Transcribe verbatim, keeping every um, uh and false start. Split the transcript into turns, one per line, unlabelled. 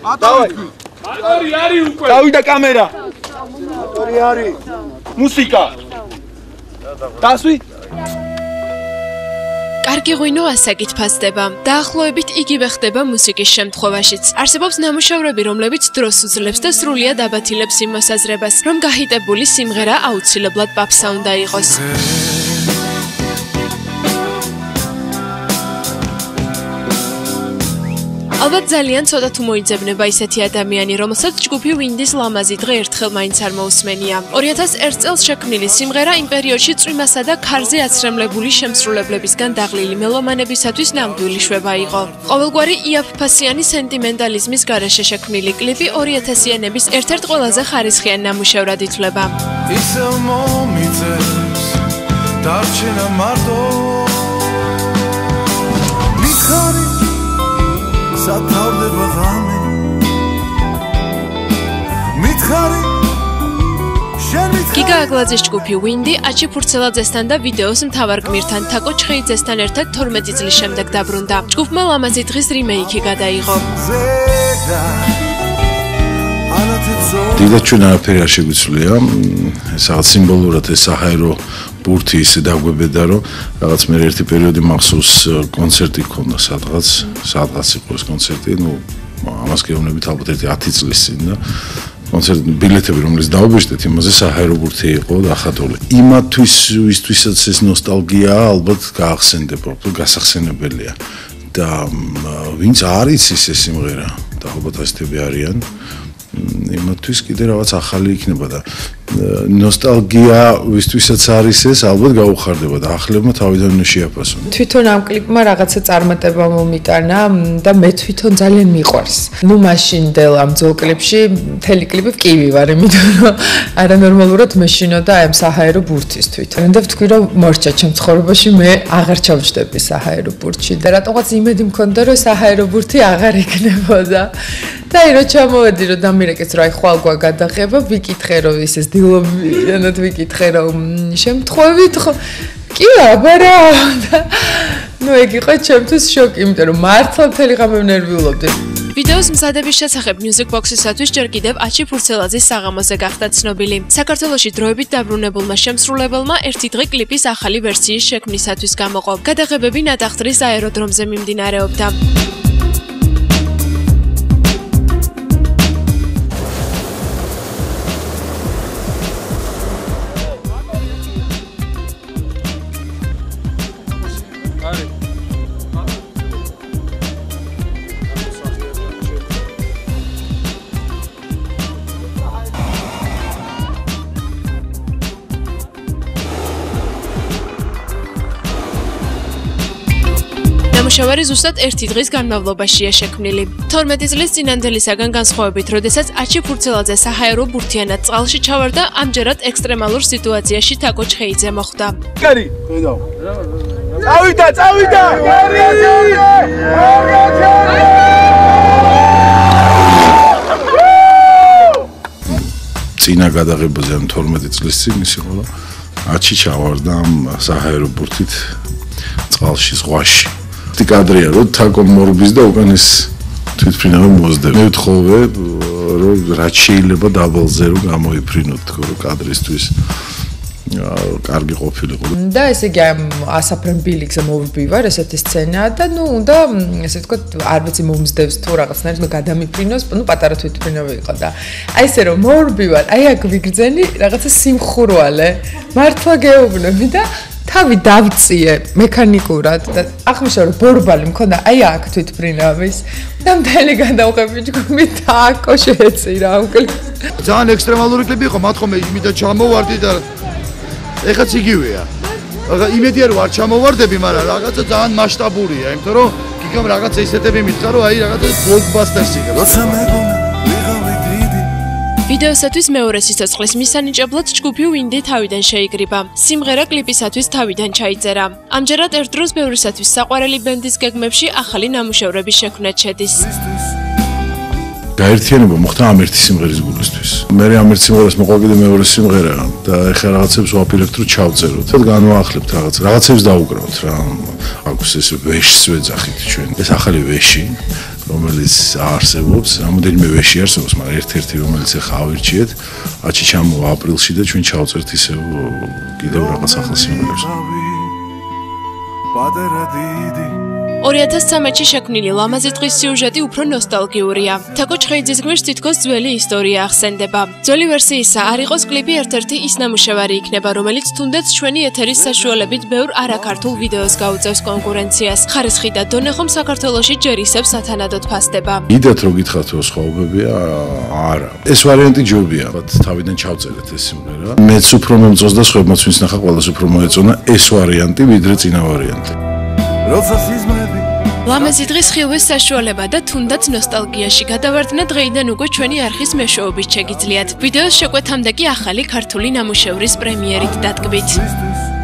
Давай. Мотори ари უკვე. Დავიდა კამერა. Мотори ари. მუსიკა. დასვი.
კარგი ღვინო ასაკით ფასდება. დაახლოებით იგივე ხდება მუსიკის შემთხვევაშიც. არსებობს ნამუშევრები, რომლებიც დროს უძლებს და სრულიად აბათილებს იმ მოსაზრებას, რომ გაჰიტებული სიმღერა აუცილებლად პაპსა უნდა იყოს. ალბათ ძალიან ცოტა თუ მოიძებნება ისეთი ადამიანი, რომელსაც ჯგუფი ვინდის ლამაზი დღე ერთხელ მაინც არ მოусმენია. ორი ათას ერთ წელს შექმნილი სიმღერა იმ პერიოდში წვიმასა და ქარზე აცრემლებული შემსრულებლებისგან დაღლილი მელომანებისათვის ნამდვილი შვება იყო. ყოველგვარი იაფფასიანი სენტიმენტალიზმის გარეშე შექმნილი კლიპი ორი ათასიანების ერთ-ერთ ყველაზე ხარისხიან ნამუშევრად ითვლება.
ისევ მომიწევს დარჩენა მარტო მიხარი სათავდება ღამე მითხარი
გიგა აგლაძის ჯგუფი ვინდი აჩი ფურცელაძესთან და ვიდეოს მთავარ გმირთან თაკო ჩხეიძესთან ერთად თორმეტი წლის შემდეგ დაბრუნდა. ჯგუფმა ლამაზი დღის რიმეიკი გადაიღო.
დიდად ჩვენ არაფერი არ შეგვიცვლია, სადაც სიმბოლურად ეს საჰაერო ბურთი ისე დაგვებედა, რომ რაღაც მე ერთი პერიოდი მახსოვს კონცერტი ქონდა სადღაც, სადღაც იყო ეს კონცერტი, ну, ამას გეუბნებით ალბათ ერთი ათი წლის წინ და კონცერტი ბილეთები რომელიც დავაბეჭდეთ, იმაზე საჰაერო ბურთი იყო დახატული. იმათვის, ვისთვისაც ეს ნოსტალგია ალბათ გაახსენდება, გასახსენებელია. და ვინც არ იცის ეს სიმღერა და ალბათ ასეთები არიან, იმათვის კიდე რაღაც ახალი იქნება და ნოსტალგია ვისთვისაც არის ეს ალბათ გაუხარდება და ახლებმა თავიდან უნდა შეაფასონ.
თვითონ ამ კლიპმა რაღაცა წარმატება მომიტანა და მე თვითონ ძალიან მიყვარს. ნუ მაშინდელ ამ ძველ კლიპში მთელი კლიპი ვკივი ვარ, იმიტომ რომ არანორმალურად მეშინოდა ამ საჰაერო ბურთის თვითონ. და ვთქვი რომ მორჩა ჩემ ცხოვრებაში მე აღარ ჩავჯდები საჰაერო ბურთში და რატომღაც იმედი მქონდა რომ საჰაერო ბურთი აღარ იქნებოდა. და აი რომ ჩამოვედი რომ დამირეკეს რომ აი ხვალგვა გადაღება ვიკითხე რომ ისეს დილობიანად ვიკითხე რომ შემთხვევით ხო კი აბარა ნუ ეგ იყო ჩემთვის შოკი იმიტომ რომ მართლა მთელი ღამე ვნერვიულობდი.
ვიდეოს მზადების შესახებ Music Box-ისათვის ჯერ კიდევ აჩი ფურცელაძის საღამოზე გახდა ცნობილი. საქართველოში დროებით დაბრუნებულმა შემსრულებელმა ერთი დღე კლიპის ახალი ვერსიის შექმნისათვის გამოყო. გადაღებები ნატახტრის აეროდრომზე მიმდინარეობდა. ნამუშევარი ზუსტად ერთი დღის განმავლობაშია შექმნილი. თორმეტი წლის წინანდელისაგან განსხვავებით, როდესაც აჩი ფურცელაძე საჰაერო ბურთიანად წყალში ჩავარდა, ამჯერად ექსტრემალურ სიტუაციაში თაკო ჩხეიძე მოხვდა.
კარი, ხედავ. წავიდა, წავიდა!
წინა გადაღებაზე ამ თორმეტი წლის წინ ის იყო, რომ აჩი ჩავარდა ამ საჰაერო ბურთით წყალში, ზღვაში. კადრია რომ თაკო მორბის და უკან ეს თვითფრინავი მოძდება. მე ვთხოვე რომ რაც შეიძლება დაბალზე რომ გამოიფრინოთ თქო რომ კადრისთვის კარგი ყოფილიყო.
და ესე იგი ამ ასაფრენ ბილიქზე მოვბივარ ესეთი სცენაა და ნუ უნდა ესე ვთქვათ არ ვიცი მომზდევს თუ რაღაცნაირად ნუ გადამიფრინოს, ნუ პატარა თვითფრინავი იყო და აი ესე რომ მოვბივარ, აი აქ ვიგრძენი რაღაცა სიმხურვალე. მართლა გეუბნები და თავი დავწიე მექანიკურად და აღნიშნა რომ ბორბალი მქონდა აი აქ თვითფრინავის და მთელი გადავღები ჯგუფი თაკო შეეწირა ამ კლიპს.
ძალიან ექსტრემალური კლიპი იყო, მათქომე იმიდა ჩამოვარდი და ეხაც იგივეა. aga იმედია რომ არ ჩამოვარდები, მაგრამ რაღაცა ძალიან მასშტაბურია, იმიტომ რომ გიგამ რაღაცა ისეთები მითხრა რომ აი რაღაცა ბლოკბასტერსი როცა მეგონა
ვიდეოსათვის მეორე სიცოცხლის მისანიჭებლად ჯგუფი ვინდი თავიდან შეიკრიბა. სიმღერა კლიპისათვის თავიდან ჩაიწერა. ამჯერად ერთ დროს ბევრისათვის საყვარელი ბენდის გეგმებში ახალი ნამუშევრების შექმნა შედის.
გაერთიანება მოხდა ამ ერთი სიმღერის გულისთვის. მე ამ ერთ სიმღერას მოყვა კიდე მეორე სიმღერა და ეხლა რაღაცებს ვაპირებთ რომ ჩავწეროთ. და განვაახლებთ რაღაც რაღაცებს დაუკრავთ რა. აქვს ეს ვეშს ვეძახით ჩვენ. ეს ახალი ვეში რომელიც არსებობს, რამოდენიმე ვეში არსებობს, მაგრამ ერთ-ერთი რომელიც ახლა ავირჩიეთ, ათი ჩამოვა აპრილში და ჩვენ ჩავწერთ ისევ კიდევ რაღაც ახალ სიმღერებს.
ორი ათას ცხრამეტში შექმნილი ლამაზი დღის სიუჟეტი უფრო ნოსტალგიურია. თაკო ჩხეიძის გვერდს თითქოს ძველი ისტორია ახსენდება. ძველი ვერსიისა არ იყოს კლიპი ერთ-ერთი ის ნამუშევარი იქნება, რომელიც თუნდაც ჩვენი ეთერის საშუალებით ბევრ არაქართულ ვიდეოს გაუწევს კონკურენციას. ხარისხი და დონე ხომ საქართველოში ჯერ ისევ სათანადოდ ფასდება.
კიდათ რო გითხრათ სხვაობებია, არა. ეს ვარიანტი ჯობია, მათ თავიდან ჩავწერეთ ეს სიმღერა. მეც უფრო მომწონს და სხვებმაც ვინც ნახა ყველას უფრო მოეწონა ეს ვარიანტი ვიდრე წინა ვარიანტი. როცა სიზმრები
ლამაზი დღის ხილვის საშუალება და თუნდაც ნოსტალგიაში გადავარდნა დღეიდან უკვე ჩვენი არხის მეშვეობით შეგიძლიათ. ვიდეოს შეკვეთამდე კი ახალი ქართული ნამუშევრის პრემიერით დადგმით.